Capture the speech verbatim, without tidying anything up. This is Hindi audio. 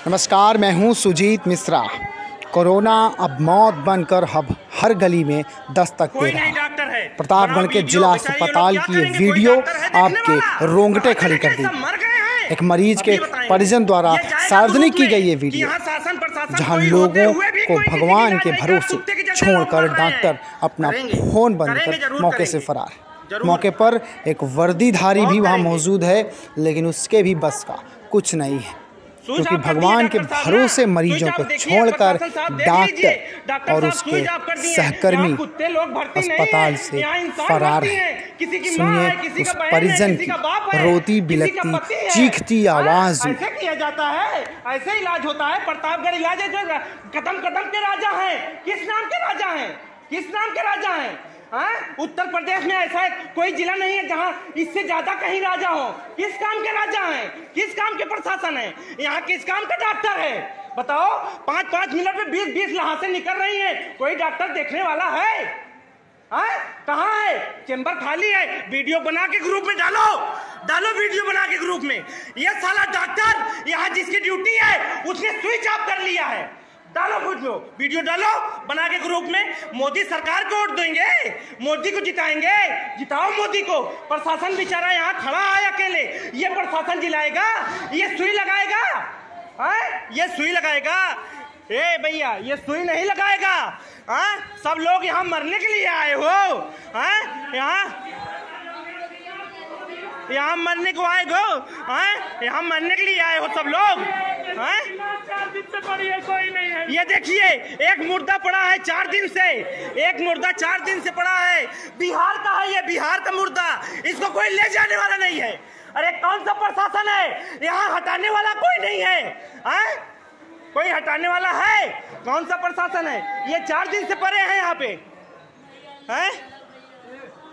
नमस्कार, मैं हूं सुजीत मिश्रा। कोरोना अब मौत बनकर अब हर गली में दस्तक दे रहा है। प्रतापगढ़ के जिला अस्पताल की ये वीडियो आपके रोंगटे खड़ी कर दी। एक मरीज के परिजन द्वारा सार्वजनिक की गई ये वीडियो, जहां लोगों को भगवान के भरोसे छोड़कर डॉक्टर अपना फोन बंद कर मौके से फरार। मौके पर एक वर्दीधारी भी वहां मौजूद है, लेकिन उसके भी बस का कुछ नहीं है, क्योंकि भगवान के भरोसे मरीजों को छोड़कर डॉक्टर और उसके सहकर्मी अस्पताल से फरार हैं। सुनिए उस परिजन की रोती बिलखती चीखती आवाज में। ऐसे किया जाता है, ऐसे इलाज होता है। प्रतापगढ़ इलाज है जो कदम कदम के राजा हैं। किस नाम के राजा हैं? किस नाम के राजा हैं? हाँ? उत्तर प्रदेश में ऐसा कोई जिला नहीं है जहाँ इससे ज्यादा कहीं राजा हो। किस काम के राजा हैं? किस काम के प्रशासन है? यहाँ किस काम का डॉक्टर है? बताओ, पाँच पाँच मिनट में बीस बीस लहासें निकल रही हैं, कोई डॉक्टर देखने वाला है? हाँ? कहाँ है? चेंबर खाली है। वीडियो बना के ग्रुप में डालो, डालो वीडियो बना के ग्रुप में। ये साला डॉक्टर यहाँ जिसकी ड्यूटी है उसने स्विच ऑफ कर लिया है। डालो वीडियो, वीडियो डालो बना के ग्रुप में। मोदी सरकार को वोट देंगे, मोदी को जिताएंगे, जिताओ मोदी को। प्रशासन बेचारा यहाँ खड़ा है अकेले, ये प्रशासन जिलाएगा, ये सुई लगाएगा? हाँ? ये सुई लगाएगा? ए भैया, ये सुई नहीं लगाएगा। हाँ? सब लोग यहाँ मरने के लिए आए हो? हाँ? यहाँ यहाँ मरने को आए हो? हाँ? यहाँ मरने के लिए आए हो सब लोग? हाँ? कोई नहीं है। ये देखिए, एक मुर्दा पड़ा है चार दिन से, एक मुर्दा चार दिन से पड़ा है। बिहार का है ये, बिहार का मुर्दा, इसको कोई ले जाने वाला नहीं है। अरे कौन सा प्रशासन है? यहाँ हटाने वाला कोई नहीं है। हाँ? कोई हटाने वाला है? कौन सा प्रशासन है? ये चार दिन से पड़े हैं यहाँ पे। हैं?